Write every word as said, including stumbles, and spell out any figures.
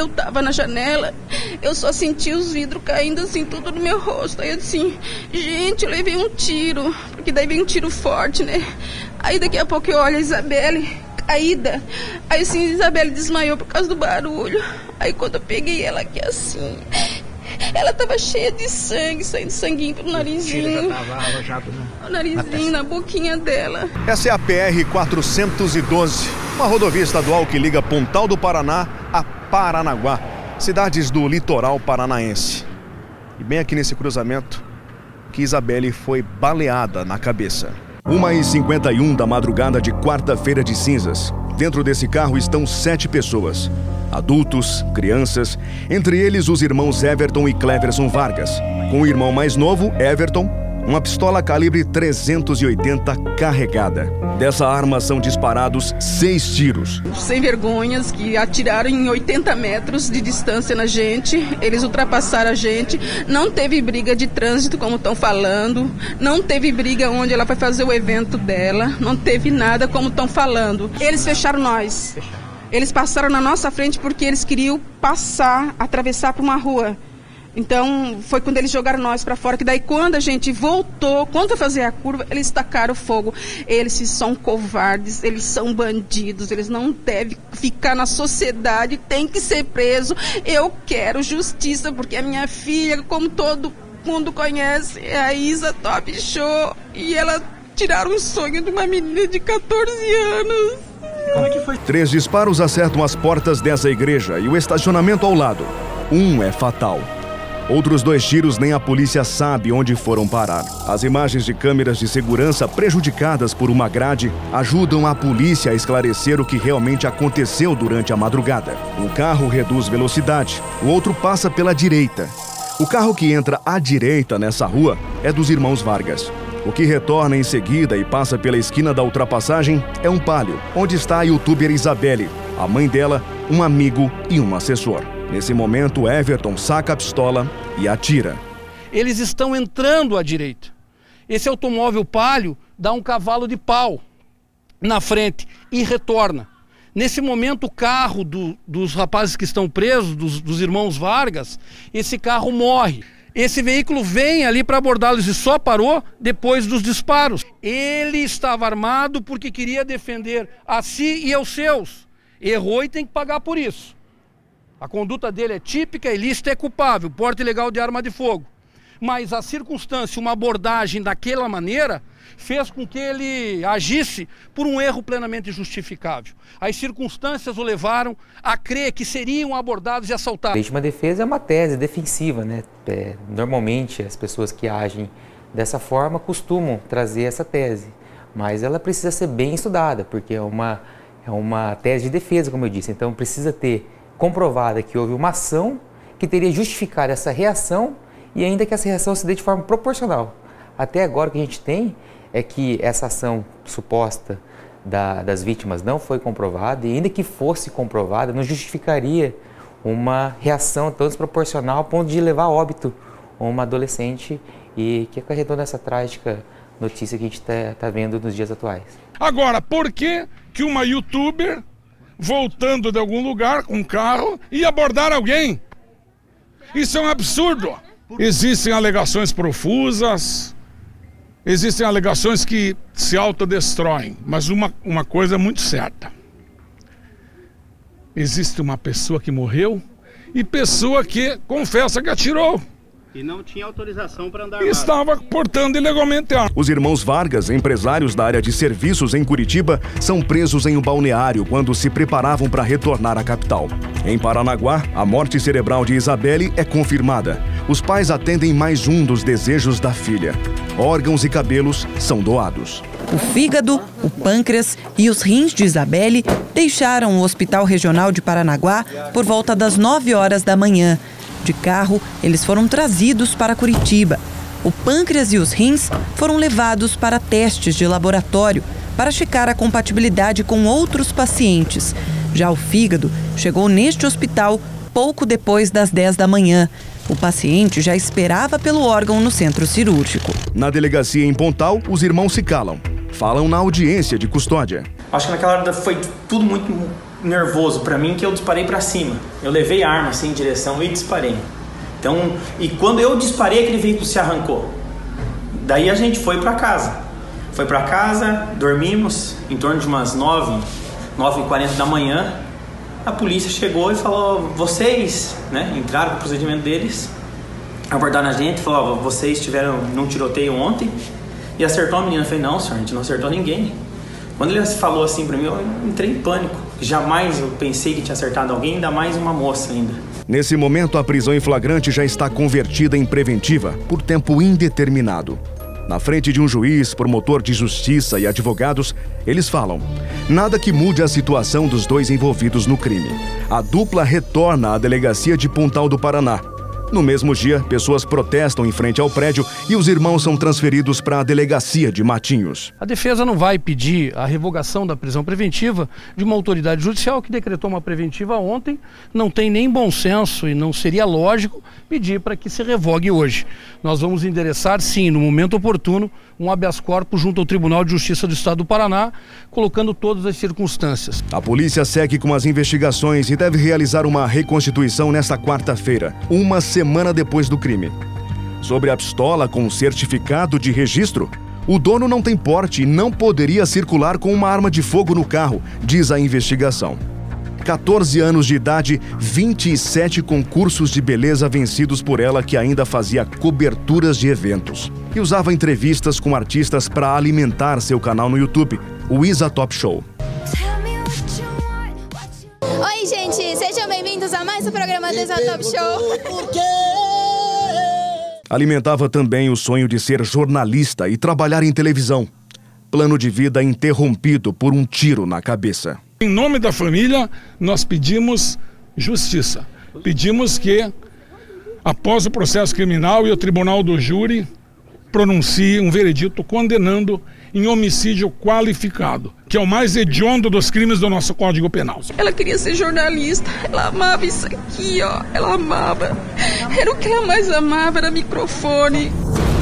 eu tava na janela, eu só senti os vidros caindo assim, tudo no meu rosto. Aí eu disse assim, gente, eu levei um tiro, porque daí veio um tiro forte, né? Aí daqui a pouco eu olho a Isabelle caída. Aí assim, a Isabelle desmaiou por causa do barulho. Aí quando eu peguei ela aqui assim, ela tava cheia de sangue, saindo sanguinho pelo narizinho. Já tava alojado, né? O narizinho, na boquinha dela. Essa é a P R quatrocentos e doze, uma rodovia estadual que liga Pontal do Paraná a Paranaguá, cidades do litoral paranaense. E bem aqui nesse cruzamento que Isabelle foi baleada na cabeça. uma e cinquenta e um da madrugada de quarta-feira de cinzas. Dentro desse carro estão sete pessoas. Adultos, crianças, entre eles os irmãos Everton e Cleverson Vargas. Com o irmão mais novo, Everton, uma pistola calibre trezentos e oitenta carregada. Dessa arma são disparados seis tiros. Sem vergonhas que atiraram em oitenta metros de distância na gente. Eles ultrapassaram a gente. Não teve briga de trânsito, como estão falando. Não teve briga onde ela vai fazer o evento dela. Não teve nada, como estão falando. Eles fecharam nós. Eles passaram na nossa frente porque eles queriam passar, atravessar para uma rua. Então, foi quando eles jogaram nós para fora, que daí quando a gente voltou, quando foi fazer a curva, eles tacaram fogo. Eles são covardes, eles são bandidos, eles não devem ficar na sociedade, tem que ser preso. Eu quero justiça, porque a minha filha, como todo mundo conhece, é a Isa Top Show, e ela tiraram o sonho de uma menina de quatorze anos. Como é que foi? Três disparos acertam as portas dessa igreja e o estacionamento ao lado. Um é fatal. Outros dois tiros nem a polícia sabe onde foram parar. As imagens de câmeras de segurança prejudicadas por uma grade ajudam a polícia a esclarecer o que realmente aconteceu durante a madrugada. Um carro reduz velocidade, o outro passa pela direita. O carro que entra à direita nessa rua é dos irmãos Vargas. O que retorna em seguida e passa pela esquina da ultrapassagem é um Palio, onde está a youtuber Isabelle, a mãe dela, um amigo e um assessor. Nesse momento, Everton saca a pistola e atira. Eles estão entrando à direita. Esse automóvel Palio dá um cavalo de pau na frente e retorna. Nesse momento, o carro do, dos rapazes que estão presos, dos, dos irmãos Vargas, esse carro morre. Esse veículo vem ali para abordá-los e só parou depois dos disparos. Ele estava armado porque queria defender a si e aos seus. Errou e tem que pagar por isso. A conduta dele é típica, ilícita e é culpável, porte ilegal de arma de fogo. Mas a circunstância, uma abordagem daquela maneira, fez com que ele agisse por um erro plenamente justificável. As circunstâncias o levaram a crer que seriam abordados e assaltados. Legítima defesa é uma tese defensiva, né? É, normalmente as pessoas que agem dessa forma costumam trazer essa tese, mas ela precisa ser bem estudada, porque é uma, é uma tese de defesa, como eu disse, então precisa ter comprovada que houve uma ação que teria justificado essa reação e ainda que essa reação se dê de forma proporcional. Até agora o que a gente tem é que essa ação suposta da, das vítimas não foi comprovada e ainda que fosse comprovada não justificaria uma reação tão desproporcional a ponto de levar a óbito uma adolescente e que acarretou nessa trágica notícia que a gente está tá vendo nos dias atuais. Agora, por que que uma youtuber voltando de algum lugar com um carro e abordar alguém? Isso é um absurdo. Existem alegações profusas, existem alegações que se autodestroem, mas uma, uma coisa é muito certa. Existe uma pessoa que morreu e pessoa que confessa que atirou. E não tinha autorização para andar armado. Estava portando ilegalmente arma. Os irmãos Vargas, empresários da área de serviços em Curitiba, são presos em um balneário quando se preparavam para retornar à capital. Em Paranaguá, a morte cerebral de Isabelle é confirmada. Os pais atendem mais um dos desejos da filha. Órgãos e cabelos são doados. O fígado, o pâncreas e os rins de Isabelle deixaram o Hospital Regional de Paranaguá por volta das nove horas da manhã. De carro, eles foram trazidos para Curitiba. O pâncreas e os rins foram levados para testes de laboratório para checar a compatibilidade com outros pacientes. Já o fígado chegou neste hospital pouco depois das dez da manhã. O paciente já esperava pelo órgão no centro cirúrgico. Na delegacia em Pontal, os irmãos se calam. Falam na audiência de custódia. Acho que naquela hora foi tudo muito, nervoso pra mim que eu disparei pra cima. Eu levei a arma assim em direção e disparei. Então, e quando eu disparei, aquele veículo se arrancou. Daí a gente foi pra casa. Foi pra casa, dormimos em torno de umas nove, nove e quarenta da manhã. A polícia chegou e falou, vocês, né, entraram pro procedimento deles, abordaram a gente, falou, vocês tiveram num tiroteio ontem e acertou a menina. Eu falei, não, senhor, a gente não acertou ninguém. Quando ele falou assim pra mim, eu entrei em pânico. Jamais eu pensei que tinha acertado alguém, ainda mais uma moça ainda. Nesse momento, a prisão em flagrante já está convertida em preventiva por tempo indeterminado. Na frente de um juiz, promotor de justiça e advogados, eles falam: nada que mude a situação dos dois envolvidos no crime. A dupla retorna à delegacia de Pontal do Paraná. No mesmo dia, pessoas protestam em frente ao prédio e os irmãos são transferidos para a delegacia de Matinhos. A defesa não vai pedir a revogação da prisão preventiva de uma autoridade judicial que decretou uma preventiva ontem. Não tem nem bom senso e não seria lógico pedir para que se revogue hoje. Nós vamos endereçar, sim, no momento oportuno, um habeas corpus junto ao Tribunal de Justiça do Estado do Paraná, colocando todas as circunstâncias. A polícia segue com as investigações e deve realizar uma reconstituição nesta quarta-feira, uma semana depois do crime. Sobre a pistola com certificado de registro, o dono não tem porte e não poderia circular com uma arma de fogo no carro, diz a investigação. quatorze anos de idade, vinte e sete concursos de beleza vencidos por ela, que ainda fazia coberturas de eventos. E usava entrevistas com artistas para alimentar seu canal no YouTube, o Isa Top Show. Oi, gente, sejam bem-vindos a mais um programa do Isa Top Show. Alimentava também o sonho de ser jornalista e trabalhar em televisão. Plano de vida interrompido por um tiro na cabeça. Em nome da família, nós pedimos justiça. Pedimos que, após o processo criminal e o tribunal do júri, pronuncie um veredito condenando em homicídio qualificado, que é o mais hediondo dos crimes do nosso Código Penal. Ela queria ser jornalista, ela amava isso aqui, ó, ela amava. Era o que ela mais amava, era microfone.